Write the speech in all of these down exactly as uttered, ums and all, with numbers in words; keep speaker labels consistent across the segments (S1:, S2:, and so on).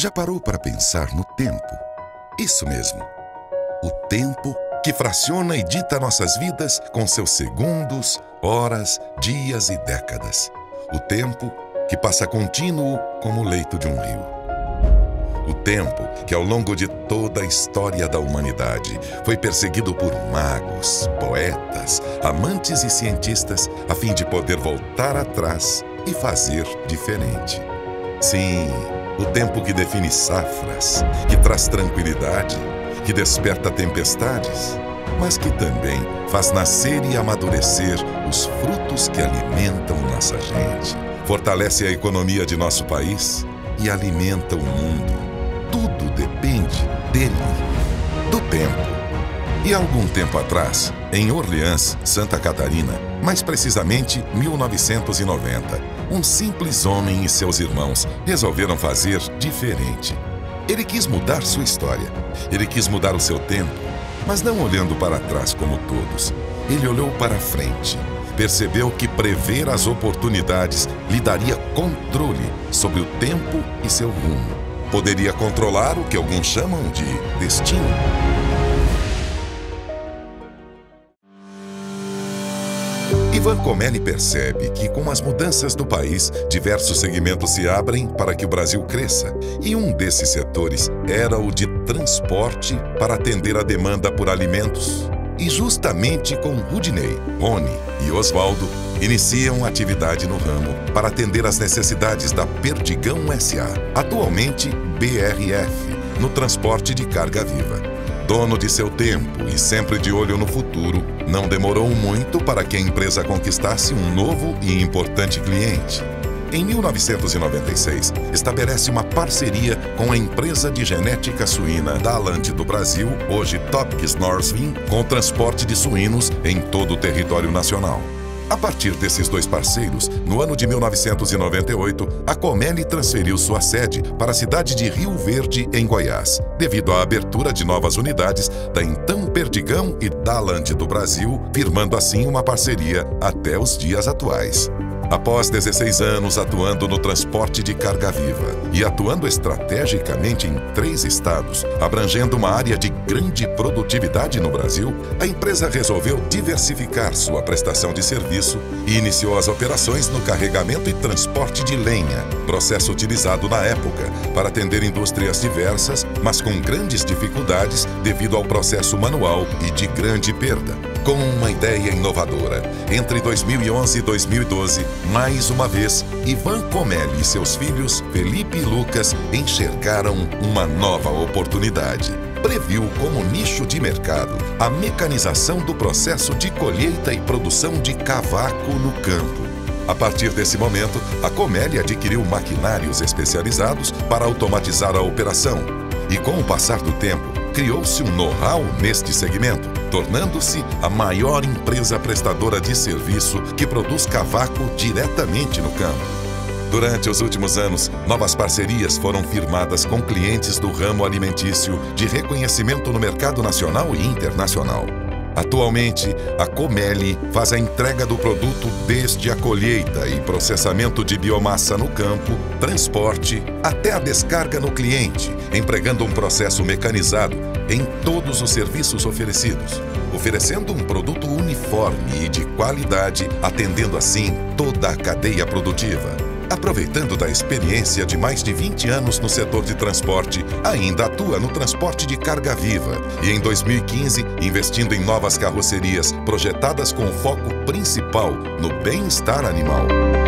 S1: Já parou para pensar no tempo? Isso mesmo. O tempo que fraciona e dita nossas vidas com seus segundos, horas, dias e décadas. O tempo que passa contínuo como o leito de um rio. O tempo que, ao longo de toda a história da humanidade, foi perseguido por magos, poetas, amantes e cientistas a fim de poder voltar atrás e fazer diferente. Sim, o tempo que define safras, que traz tranquilidade, que desperta tempestades, mas que também faz nascer e amadurecer os frutos que alimentam nossa gente, fortalece a economia de nosso país e alimenta o mundo. Tudo depende dele, do tempo. E há algum tempo atrás, em Orleans, Santa Catarina, mais precisamente mil novecentos e noventa, um simples homem e seus irmãos resolveram fazer diferente. Ele quis mudar sua história, ele quis mudar o seu tempo, mas não olhando para trás como todos. Ele olhou para frente, percebeu que prever as oportunidades lhe daria controle sobre o tempo e seu rumo. Poderia controlar o que alguns chamam de destino. Ivan Comeli percebe que, com as mudanças do país, diversos segmentos se abrem para que o Brasil cresça. E um desses setores era o de transporte para atender a demanda por alimentos. E justamente com Rudinei, Rony e Oswaldo, iniciam atividade no ramo para atender às necessidades da Perdigão S A, atualmente B R F, no transporte de carga viva. Dono de seu tempo e sempre de olho no futuro, não demorou muito para que a empresa conquistasse um novo e importante cliente. Em mil novecentos e noventa e seis, estabelece uma parceria com a empresa de genética suína da Alante do Brasil, hoje Topkes Norsvin, com transporte de suínos em todo o território nacional. A partir desses dois parceiros, no ano de mil novecentos e noventa e oito, a Comeli transferiu sua sede para a cidade de Rio Verde, em Goiás, devido à abertura de novas unidades da então Perdigão e da Alante do Brasil, firmando assim uma parceria até os dias atuais. Após dezesseis anos atuando no transporte de carga viva e atuando estrategicamente em três estados, abrangendo uma área de grande produtividade no Brasil, a empresa resolveu diversificar sua prestação de serviço e iniciou as operações no carregamento e transporte de lenha, processo utilizado na época para atender indústrias diversas, mas com grandes dificuldades devido ao processo manual e de grande perda. Com uma ideia inovadora, entre dois mil e onze e dois mil e doze, mais uma vez, Ivan Comeli e seus filhos, Felipe e Lucas, enxergaram uma nova oportunidade. Previu como nicho de mercado a mecanização do processo de colheita e produção de cavaco no campo. A partir desse momento, a Comeli adquiriu maquinários especializados para automatizar a operação. E com o passar do tempo, criou-se um know-how neste segmento, tornando-se a maior empresa prestadora de serviço que produz cavaco diretamente no campo. Durante os últimos anos, novas parcerias foram firmadas com clientes do ramo alimentício de reconhecimento no mercado nacional e internacional. Atualmente, a Comeli faz a entrega do produto desde a colheita e processamento de biomassa no campo, transporte, até a descarga no cliente, empregando um processo mecanizado em todos os serviços oferecidos, oferecendo um produto uniforme e de qualidade, atendendo assim toda a cadeia produtiva. Aproveitando da experiência de mais de vinte anos no setor de transporte, ainda atua no transporte de carga viva e, em dois mil e quinze, investindo em novas carrocerias projetadas com foco principal no bem-estar animal.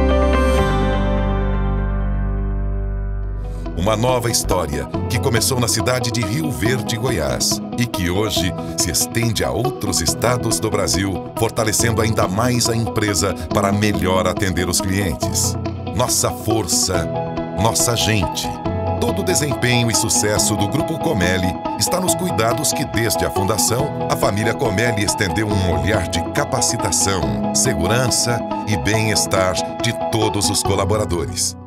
S1: Uma nova história que começou na cidade de Rio Verde, Goiás, e que hoje se estende a outros estados do Brasil, fortalecendo ainda mais a empresa para melhor atender os clientes. Nossa força, nossa gente. Todo o desempenho e sucesso do Grupo Comeli está nos cuidados que, desde a fundação, a família Comeli estendeu um olhar de capacitação, segurança e bem-estar de todos os colaboradores.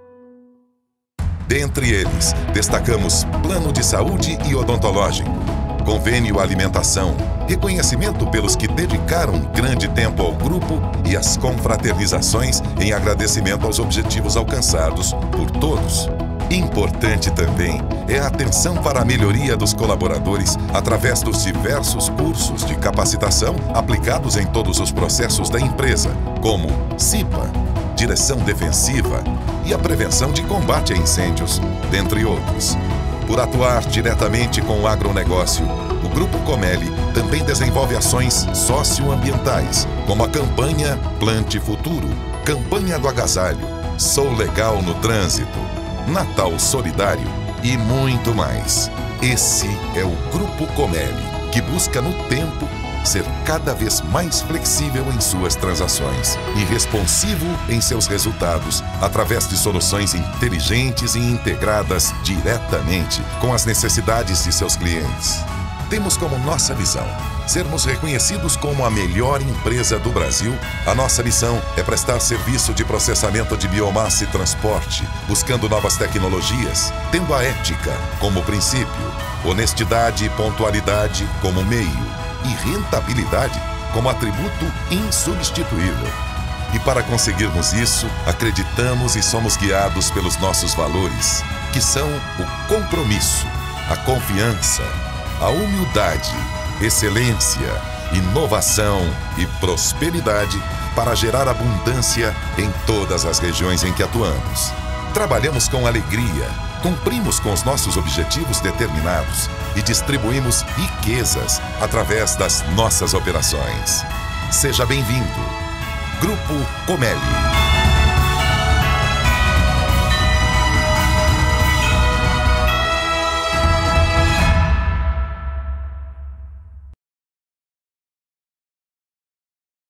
S1: Dentre eles, destacamos plano de saúde e odontológico, convênio alimentação, reconhecimento pelos que dedicaram grande tempo ao grupo e as confraternizações em agradecimento aos objetivos alcançados por todos. Importante também é a atenção para a melhoria dos colaboradores através dos diversos cursos de capacitação aplicados em todos os processos da empresa, como C I P A, Direção Defensiva e a Prevenção de Combate a Incêndios, dentre outros. Por atuar diretamente com o agronegócio, o Grupo Comelli também desenvolve ações socioambientais, como a campanha Plante Futuro, Campanha do Agasalho, Sou Legal no Trânsito, Natal Solidário e muito mais. Esse é o Grupo Comelli, que busca no tempo ser cada vez mais flexível em suas transações e responsivo em seus resultados através de soluções inteligentes e integradas diretamente com as necessidades de seus clientes. Temos como nossa visão sermos reconhecidos como a melhor empresa do Brasil. A nossa missão é prestar serviço de processamento de biomassa e transporte, buscando novas tecnologias, tendo a ética como princípio, honestidade e pontualidade como meio e rentabilidade como atributo insubstituível. E para conseguirmos isso, acreditamos e somos guiados pelos nossos valores, que são o compromisso, a confiança, a humildade, excelência, inovação e prosperidade para gerar abundância em todas as regiões em que atuamos. Trabalhamos com alegria, cumprimos com os nossos objetivos determinados e distribuímos riquezas através das nossas operações. Seja bem-vindo. Grupo Comelli.